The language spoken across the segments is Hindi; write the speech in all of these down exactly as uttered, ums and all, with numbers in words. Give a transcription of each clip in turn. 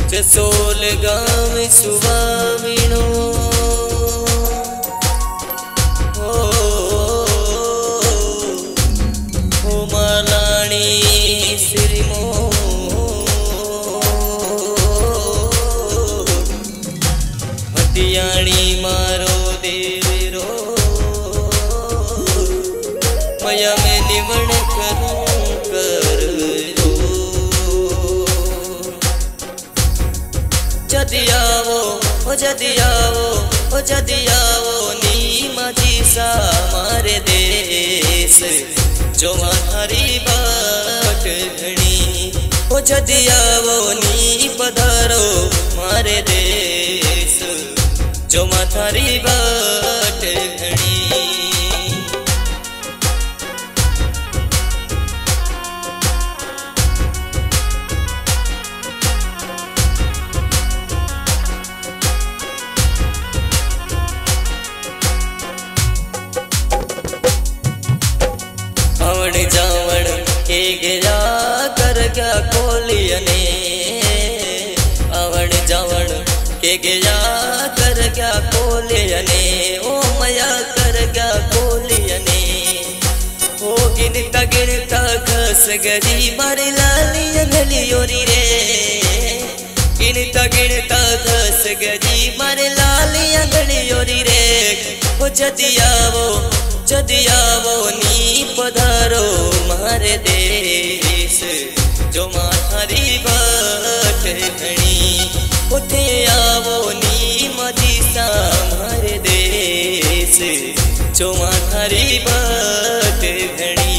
जसोल गाँव सुवाविनो ओ, ओ मालाणी श्रीमो हटियाणी मारो देवरो मया में निवण करूं कर जदियावो ओ जदियावो ओ जदियावो नी माझी सा मारे देश जो मारी बाट घणी ओ जदियावो नी पधारो मारे देश जो मारी बाट घणी जावण के गया कर गया कोलियने आवण जावण के गया कर गया कोलियने ओ मया कर गया कोलियने ओ गिनता गिनता घस गरी मारी लाली अंगलियोरी रे गिनता गिनता घस गरी मारी लाली अंगलियोरी रे ओ जदियावो जदियावो नी पधारो मारे देश जो मारी बाट घणी उठे आवो नी मजी सा मारे देश जो मारी बाट घणी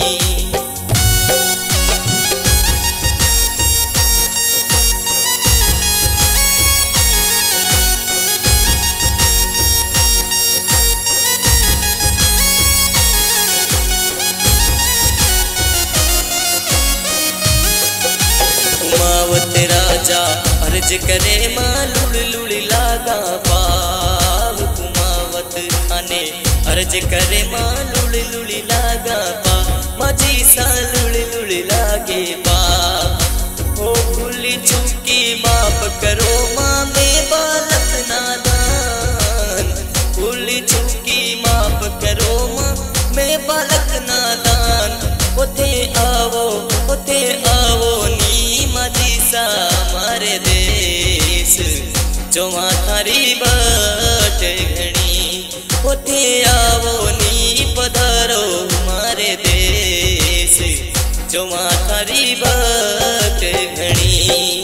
राजा अर्ज करे माँ लुड़ लुड़ लागा पाव कुमावत आने अर्ज करे माँ लुड़ लुड़ लागा पा मजी सा लुड़ लुड़ लागे पा ओ भूली चुकी माफ करो माँ में बालक नादान भूली चुकी माफ करो माँ में बालक नादान उठे आवो उठे आवो नी मजी सा मारे देश जो मारी बाट घणी उठे आवो नी पधारो मारे देश जो मारी बाट घणी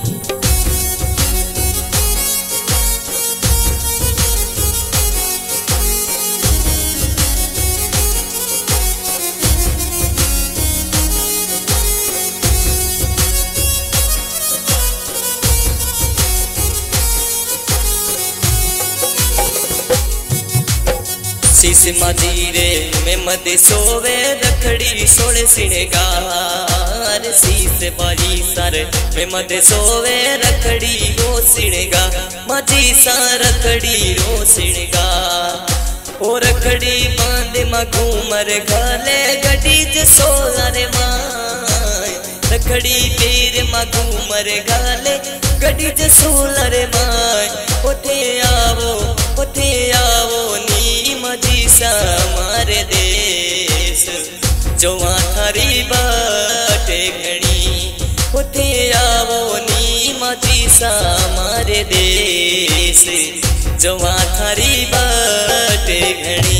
शीश मदीरे में मद सोवे रखड़ी सोले सिणगार शीश बारी सर में मद सोवे रखड़ी रो सिणगा मजी सा रखड़ी रो सिणगा ओ रखड़ी बांधे मा घूमर घाले गड्डी ज सोलारे माय रखड़ी पेर मा घूमर घाले गड्डी ज सोलारे माय उठे आवो उठे आवो नी मजी सा मारे देश जो मारी बाट घणी उठे आवो नी मजी सा मारे देश जो मारी बाट घणी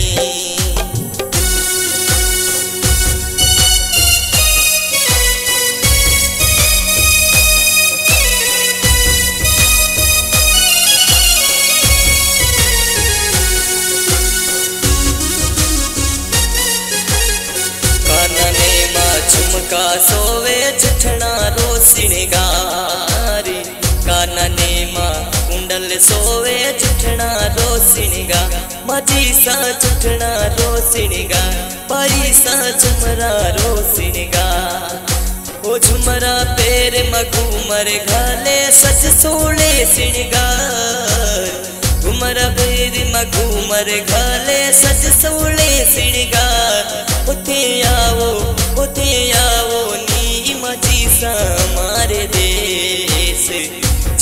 झुमका सोवे चिठना रो सिणगारी कानने माँ कुंडल सोवे चिठना रो सिणगा मजी सा चिठना रो सिणगा पाई सा झुमरा रो सिणगा ओ झुमरा पेर मघूमर घाले सच सोले सिणगार घुमरा पेर मघूमर घाले सच सोले सिणगार उठे आवो उठे आवो नी मजी सा मारे देश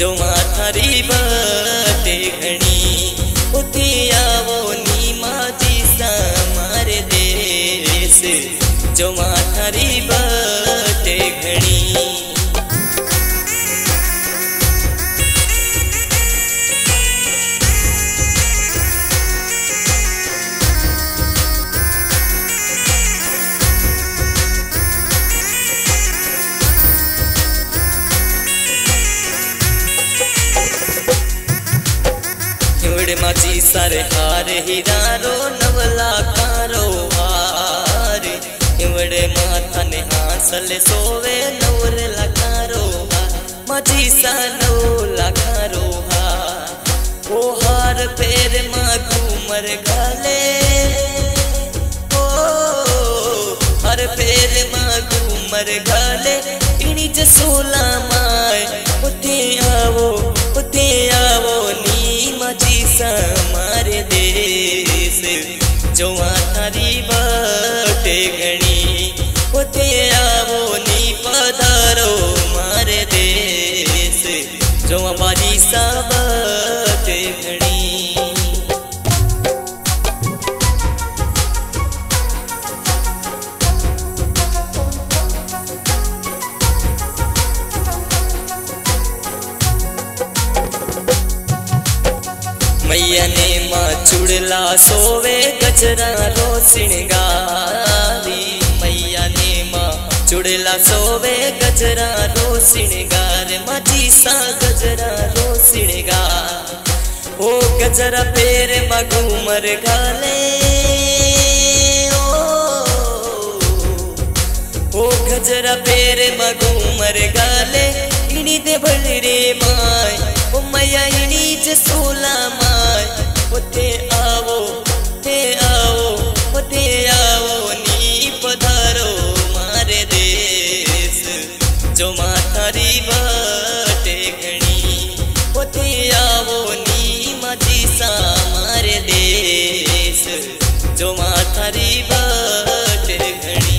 फेर माझी सारे हार हिरारो नवला कारो हार इवड़े माथा ने हासले सोवे नवरे लाखारो हार माझी सा नवला कारो हार ओ हार फेर मा घूमर गाले ओ हर फेर मा घूमर गाले इनी जसोला माय उठे आवो उठे आवो नी माझी मारे देश जो थारी बटे घणी उते आवो नी पधारो मारे देश जो बारी सा बटे घणी। मैया ने माँ चुड़ला सोवे गजरा रो सिंगारी मैया ने माँ चुड़ला सोवे गजरा रो सिंगार माझी सा गजरा रो सिंगार ओ गजरा फेर माँ घूमर गाले ओ ओ गजरा फेर माँ घूमर गाले इनी दे भली रे माय ओ मैया इनी जसोला माय उते आवो ते आवो उते आवो नी पधारो मारे देश जो माथारी बटे घणी उते आवो नी माझी सा मारे देश जो माथारी बटे घणी।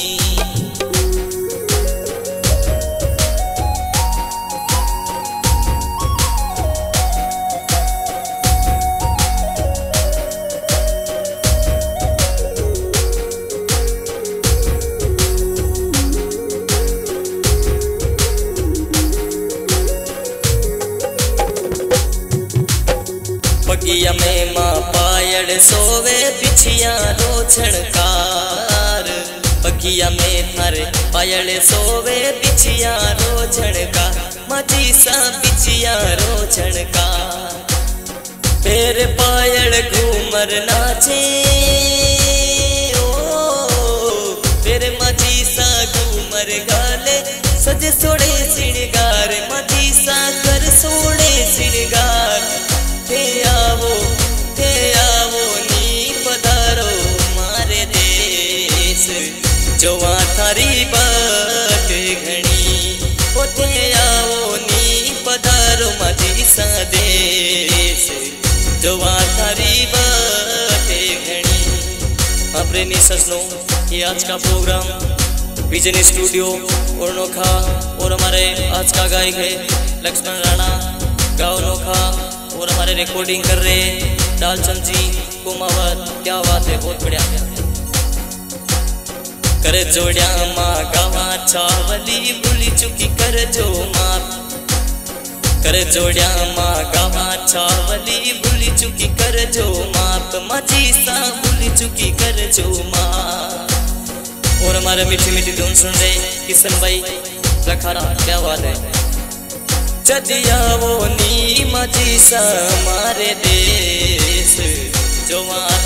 बगिया में माँ पायड़ सोवे बिछिया रो झणकार बगिया में थारे पायड़ सोवे बिछिया रो झणकार माझी सा बिछिया रो झणकार फेर पायड़ घूमर नाचे ओ फेर माझी सा घूमर गाले सजे सोड़े सिंगार माझी सा कर सोड़े सिंगार ते आवो ते आवो नी पधारो मारे देश जो थारी बटे घणी ओ ते आवो नी पधारो माझी सा देश जो थारी बटे घणी। हाँ प्रेमी सजनों, ये आज का प्रोग्राम विजन स्टूडियो और नोखा और हमारे आज का गायक है लक्ष्मण राणा गाँव नोखा और हमारे रिकॉर्डिंग कर रहे हैं डालचंद जी कुमावत। क्या बात है, बहुत बढ़िया। कर जोड़िया माँ गावा चावली भूली चुकी कर जो माप कर जोड़िया माँ गावा चावली भूली चुकी कर जो माप माझी सा भूली चुकी कर जो माप। और हमारे मीठी मीठी धुन सुन रहे किशन भाई लखारा। क्या बात है। जदिया वो नी माझी सा मारे देश जो